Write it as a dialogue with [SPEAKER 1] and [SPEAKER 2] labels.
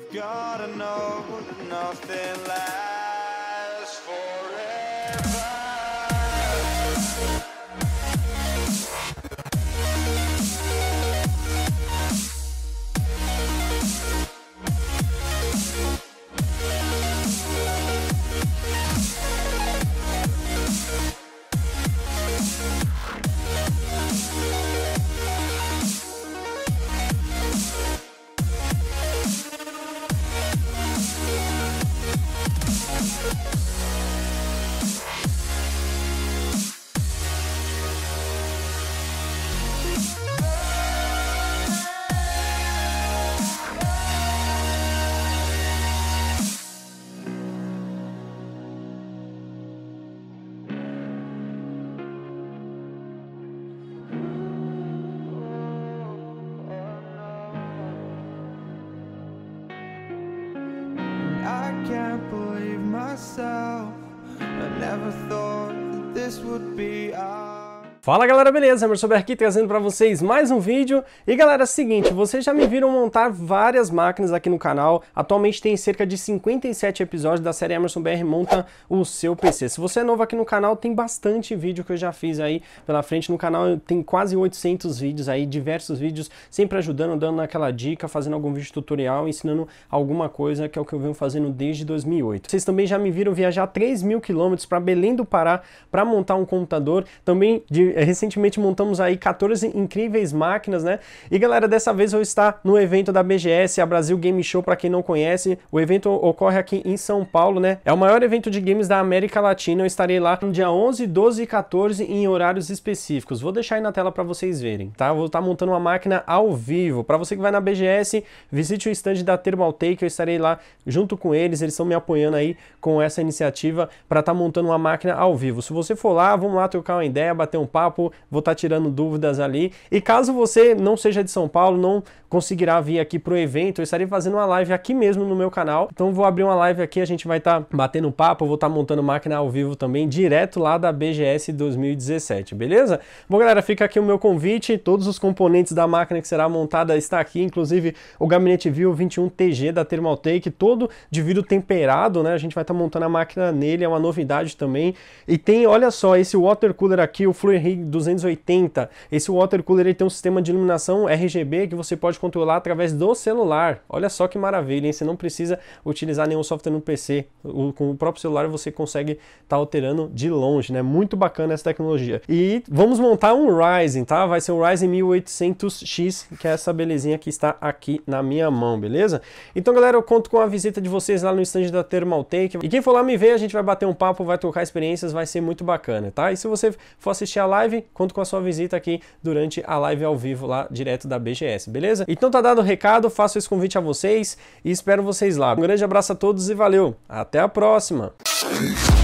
[SPEAKER 1] gotta know that nothing lasts forever. I can't believe myself. I never thought that this would be ours.
[SPEAKER 2] Fala galera, beleza? Emerson aqui trazendo pra vocês mais um vídeo. E galera, é o seguinte, vocês já me viram montar várias máquinas aqui no canal. Atualmente tem cerca de 57 episódios da série Emerson BR Monta o Seu PC. Se você é novo aqui no canal, tem bastante vídeo que eu já fiz aí pela frente. No canal tem quase 800 vídeos aí, diversos vídeos, sempre ajudando, dando aquela dica, fazendo algum vídeo tutorial, ensinando alguma coisa, que é o que eu venho fazendo desde 2008. Vocês também já me viram viajar 3.000 km para Belém do Pará para montar um computador. Também recentemente montamos aí 14 incríveis máquinas, né? E galera, dessa vez eu vou estar no evento da BGS, a Brasil Game Show, para quem não conhece. O evento ocorre aqui em São Paulo, né? É o maior evento de games da América Latina. Eu estarei lá no dia 11, 12 e 14 em horários específicos. Vou deixar aí na tela para vocês verem, tá? Eu vou estar montando uma máquina ao vivo. Para você que vai na BGS, visite o stand da Thermaltake, eu estarei lá junto com eles. Eles estão me apoiando aí com essa iniciativa para estar montando uma máquina ao vivo. Se você for lá, vamos lá trocar uma ideia, bater um papo. Vou estar tirando dúvidas ali. E caso você não seja de São Paulo, não conseguirá vir aqui pro evento, eu estarei fazendo uma live aqui mesmo no meu canal. Então vou abrir uma live aqui, a gente vai estar batendo papo, eu vou estar montando máquina ao vivo também, direto lá da BGS 2017, beleza? Bom galera, fica aqui o meu convite, todos os componentes da máquina que será montada está aqui, inclusive o gabinete View 21TG da Thermaltake, todo de vidro temperado, né? A gente vai estar montando a máquina nele, é uma novidade também. E tem, olha só, esse water cooler aqui, o Fluenrig 280. Esse water cooler ele tem um sistema de iluminação RGB que você pode controlar através do celular. Olha só que maravilha, hein? Você não precisa utilizar nenhum software no PC. Com o próprio celular você consegue estar alterando de longe, né? Muito bacana essa tecnologia. E vamos montar um Ryzen, tá? Vai ser o Ryzen 1800X, que é essa belezinha que está aqui na minha mão, beleza? Então galera, eu conto com a visita de vocês lá no stand da Thermaltake. E quem for lá me ver, a gente vai bater um papo, vai trocar experiências, vai ser muito bacana, tá? E se você for assistir a live, conto com a sua visita aqui durante a live ao vivo lá direto da BGS, beleza? Então tá dado o recado, faço esse convite a vocês e espero vocês lá. Um grande abraço a todos e valeu! Até a próxima!